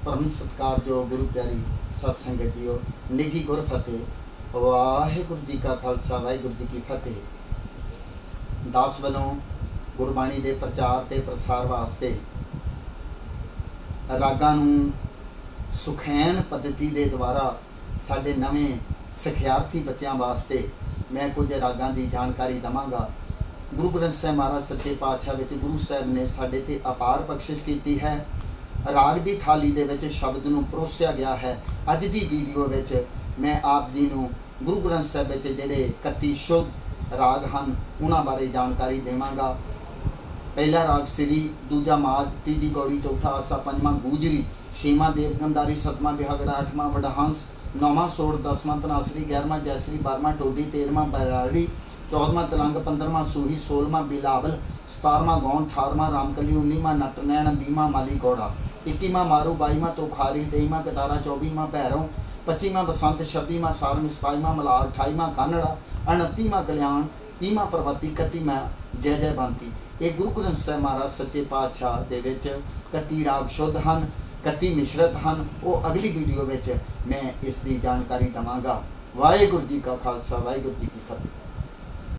परम सत्कारयोग गुरु प्यारी सत्संगत जीओ निघी गुर फतेह। वाहिगुरू जी का खालसा वाहिगुरू जी की फतेह। दास वालों गुरबाणी के प्रचार ते प्रसार वास्ते रागां नूं सुखैन पद्धति के द्वारा साडे नवें सिखियार्थी बच्चों वास्ते मैं कुछ रागां की जानकारी दवांगा। गुरु ग्रंथ साहिब महाराज सच्चे पातशाह विच गुरु साहिब ने साडे ते अपार बख्शिश की है। राग की थाली दे विच शब्द नूं परोसिया गया है। अज की वीडियो विच मैं आप जी नूं गुरु ग्रंथ साहिब विच जिहड़े 31 शुद्ध राग हैं उन्हां बारे जानकारी देवांगा। पहला राग श्री, दूजा माझ, तीजी गौड़ी, चौथा आसा, पंजवां गूजरी, छेवां देवगंधारी, सतवां बिहागड़ा, अठवां वडहंस, नौवां सोड़, 10वां तनासरी, 11वां जयसरी, 12वां टोडी, 13वां बैराड़ी, 14वां तलंग, 15वां सूही, 16वां बिलावल, 17वां गौन, 18वां रामकली, 19वां नटनैन, 20वां माली गौड़ा, 21वां मारू, 22वां तोखारी, 23वां कटारा, 24वां भैरव, 25वां बसंत, 26वां सारंग, 27वां मलार, 28वां कानड़ा, 29वां कल्याण, 30वां प्रवती, 31वां जय जय बंती। ये गुरु ग्रंथ साहिब महाराज सच्चे पातशाह दे विच 31 राग शुद्ध हैं, 31 मिश्रत हैं। वो अगली वीडियो में मैं इसकी जानकारी देवांगा। वाहिगुरू जी का खालसा वाहिगुरू जी की फतेह।